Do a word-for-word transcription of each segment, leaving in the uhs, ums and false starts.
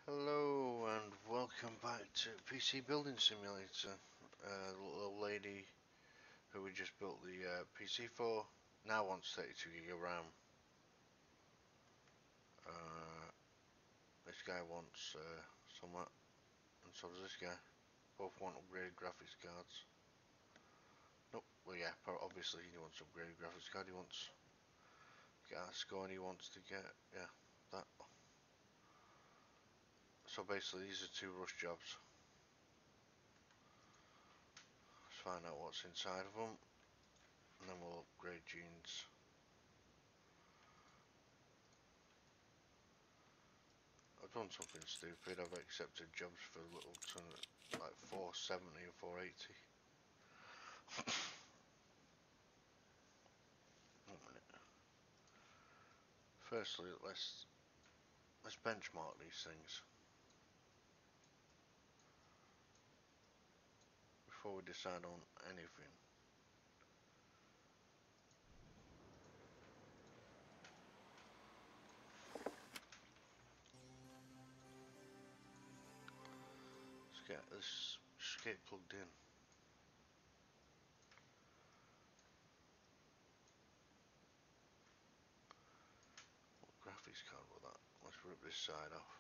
Hello and welcome back to P C Building Simulator. Uh, the little lady who we just built the uh, P C for now wants thirty-two gig of RAM. Uh, this guy wants uh, somewhat, and so does this guy. Both want upgraded graphics cards. Nope, well yeah, obviously he wants upgraded graphics card. He wants to get that score and he wants to get, yeah, that. So basically these are two rush jobs. Let's find out what's inside of them and then we'll upgrade Gene's. I've done something stupid. I've accepted jobs for little ton like four seventy and four eighty. One minute. Firstly, let's let's benchmark these things before we decide on anything. Let's get this just get plugged in. What graphics card was that? Let's rip this side off.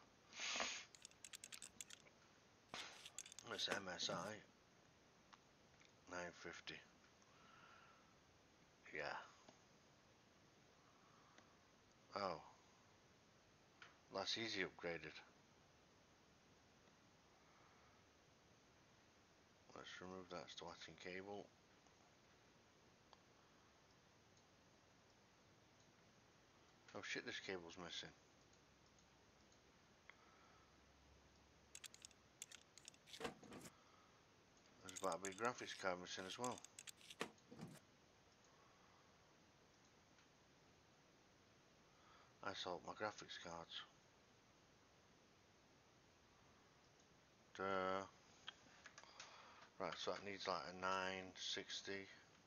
That's M S I nine fifty. Yeah. Oh, that's easy upgraded. Let's remove that starting cable. Oh shit, this cable's missing. There's about to be a graphics card missing as well. I sold my graphics cards. Duh. Right, so that needs like a nine sixty.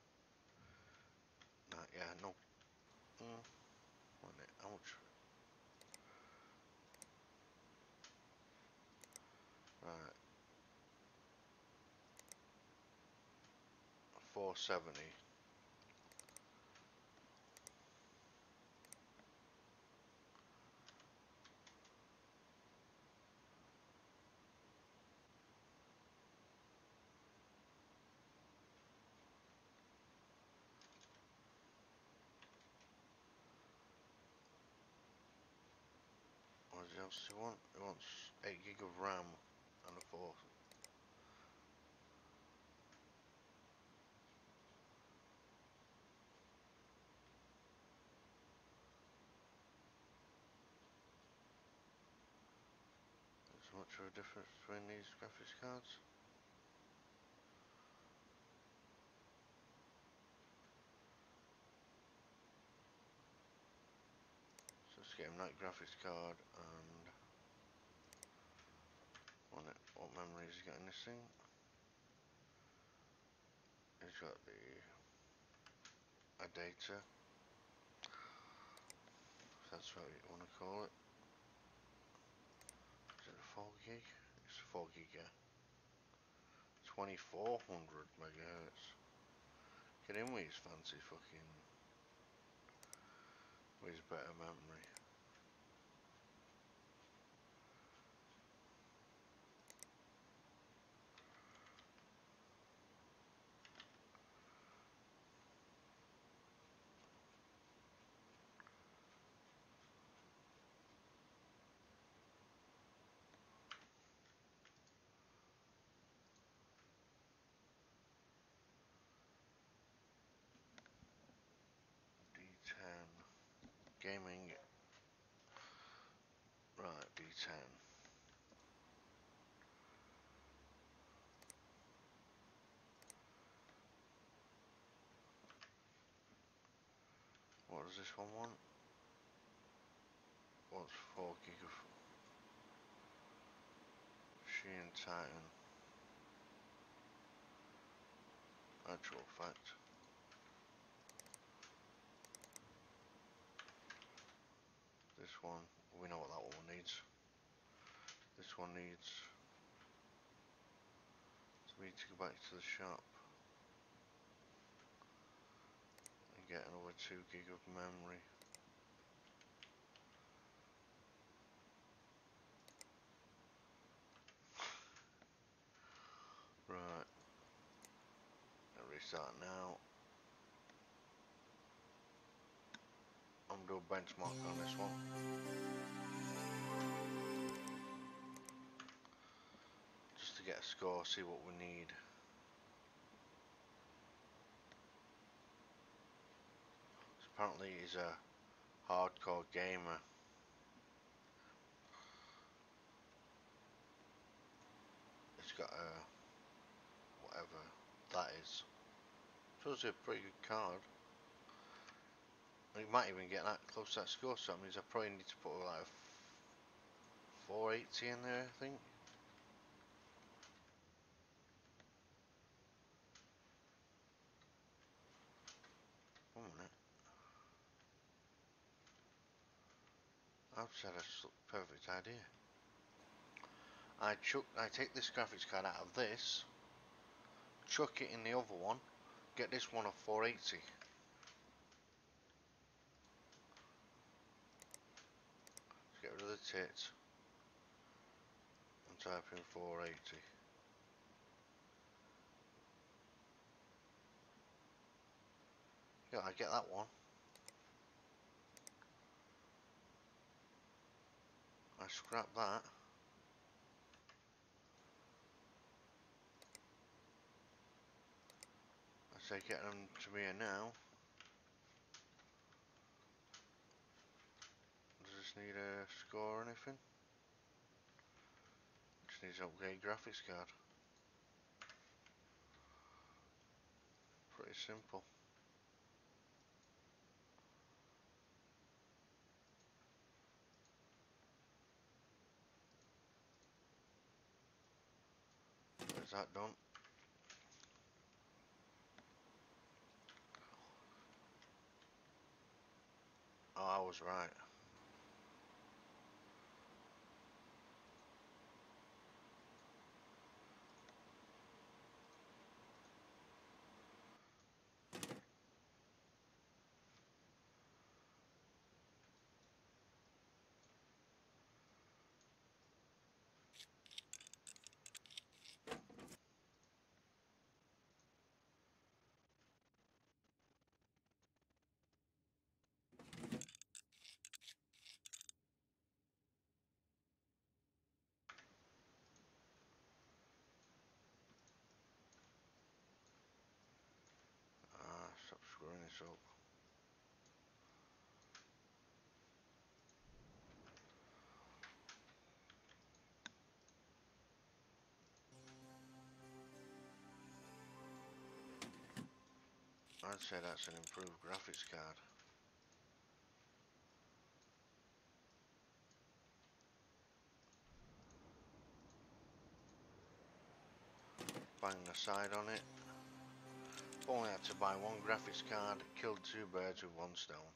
No, yeah, no. Mm, what is it? How much? Right, four seventy. What else does he want? He wants eight gig of RAM and a four. There's much of a difference between these graphics cards. So let's get him that graphics card and what, it, what memory is he got in this thing? He's got the a data. If that's what you want to call it. Is it a four gig? It's a four gig, yeah. twenty-four hundred megahertz. Get in with his fancy fucking, with his better memory. D ten. Gaming. Right, D ten. What does this one want? What's four gig of Shein Titan? Actual fact. This one, we know what that one needs. this one needs me to go back to the shop and get another two gig of memory. Right, I'll restart now. I'm gonna do a benchmark on this one. Just to get a score, see what we need. So apparently he's a hardcore gamer. It's got a whatever that is. So it's a pretty good card. You might even get that close to that score, so that means I probably need to put like a four eighty in there, I think. One minute. I've said a perfect idea. I chuck, I take this graphics card out of this, chuck it in the other one, get this one a four eighty. Let's get rid of the tits and type in four eighty. Yeah, I get that one. I scrap that. I say get them to me now. Does this need a score or anything? Just needs an upgrade graphics card. Pretty simple. Is that done? Oh, I was right. Ah, stop screwing this up. I'd say that's an improved graphics card. Bang the side on it. Only had to buy one graphics card, killed two birds with one stone.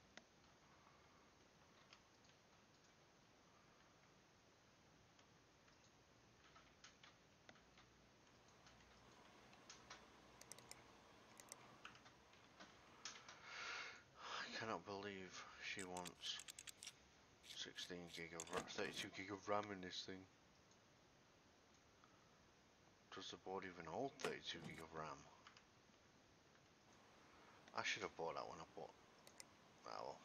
I cannot believe she wants sixteen gig of RAM, thirty-two gig of RAM in this thing. Does the board even hold thirty-two gig of RAM? I should have bought that when I bought. Ah well.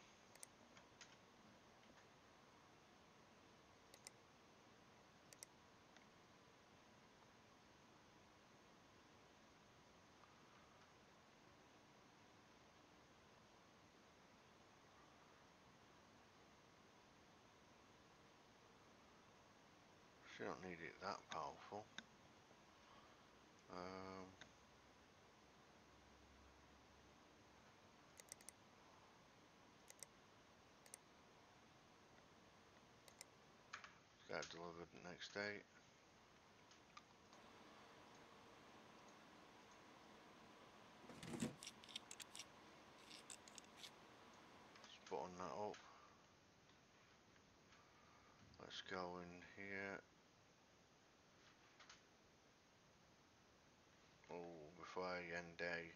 She don't need it that powerful. Um, got it delivered the next day. Let's button that up. Let's go in here. Wi-Fi and a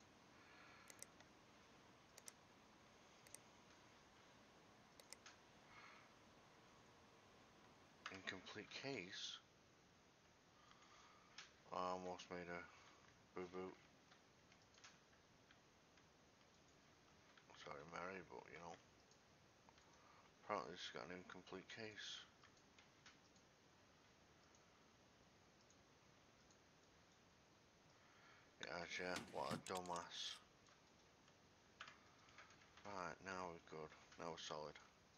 incomplete case. I almost made a boo-boo. Sorry, Mary, but you know, apparently it's got an incomplete case. It has, yeah. What a dumbass. Right, now we're good. Now we're solid.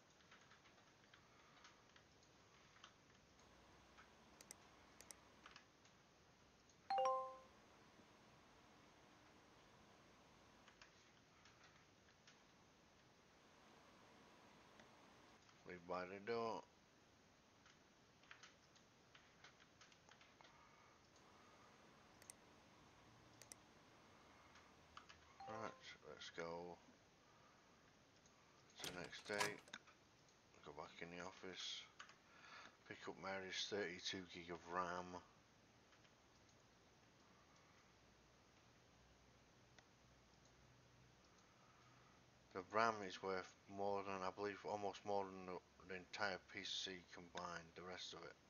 Leave by the door. Right, let's go to the next day. Go back in the office. Pick up Mary's thirty-two gig of RAM. The RAM is worth more than, I believe, almost more than the, the entire P C combined, the rest of it.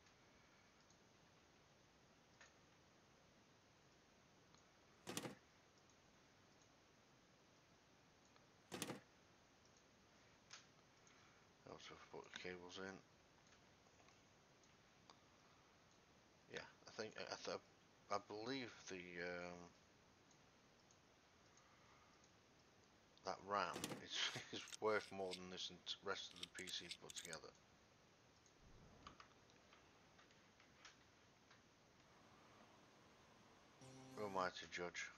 Also put the cables in. Yeah, I think, I, th I believe the, um, that RAM is, is worth more than this rest of the P C put together. Who am I to judge?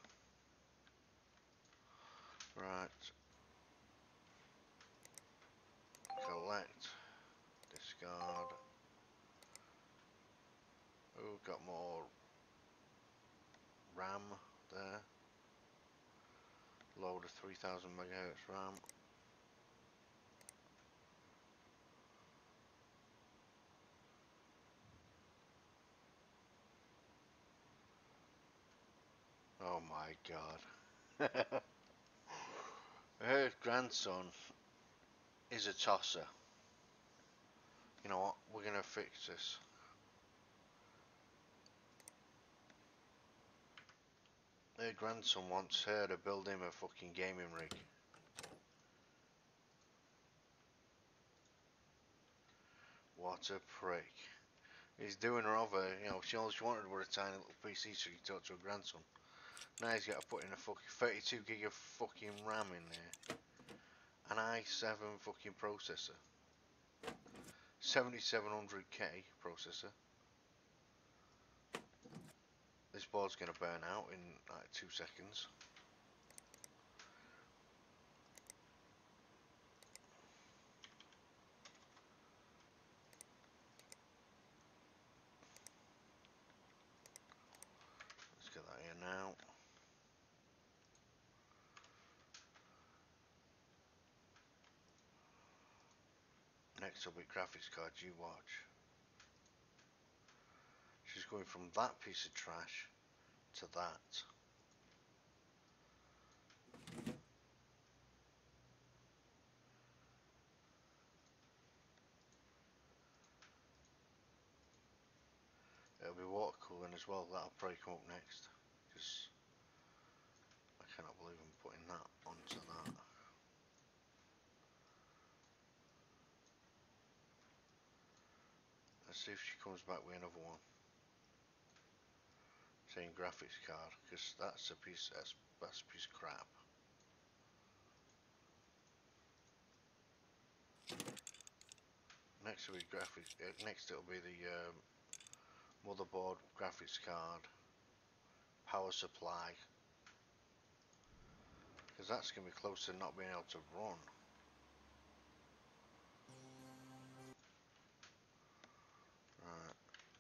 Right. Collect. Discard. Oh, got more RAM there. Load of three thousand megahertz RAM. Oh my god. Her grandson is a tosser. You know what? We're gonna fix this. Her grandson wants her to build him a fucking gaming rig. What a prick. He's doing her over, you know, she all she wanted was a tiny little P C so he could talk to her grandson. Now he's got to put in a fucking thirty-two gig of fucking RAM in there. An i seven fucking processor. seventy-seven hundred K processor. This board's gonna burn out in like two seconds. Let's get that in now. Next will be graphics card, you watch. She's going from that piece of trash to that. It'll be water cooling as well, that'll probably come up next. Because I cannot believe I'm putting that onto that. Let's see if she comes back with another one. Saying graphics card, because that's a piece, that's, that's a piece of crap. Next will be graphics, uh, next it'll be the um, motherboard, graphics card, power supply. Because that's going to be close to not being able to run. Right.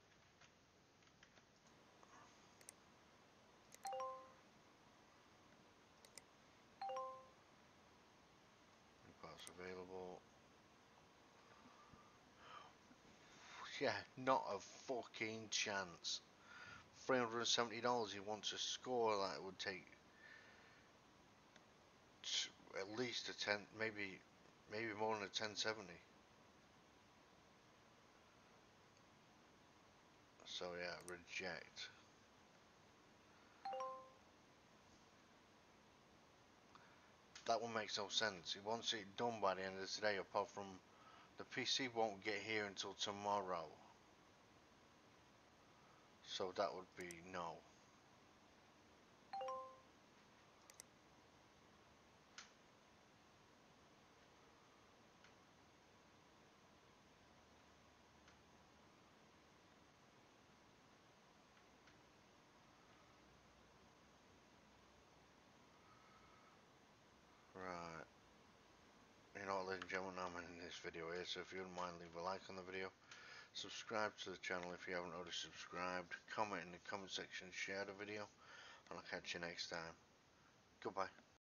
New parts available. Yeah, not a fucking chance. three hundred seventy dollars he wants a score that would take at least a ten, maybe, maybe more than a ten seventy. So yeah, reject. That one makes no sense. He wants it done by the end of today, apart from the P C won't get here until tomorrow. So that would be no. Right. You know, ladies and gentlemen, I'm in this video here, so if you wouldn't mind, leave a like on the video. Subscribe to the channel if you haven't already subscribed. Comment in the comment section, share the video, and I'll catch you next time. Goodbye.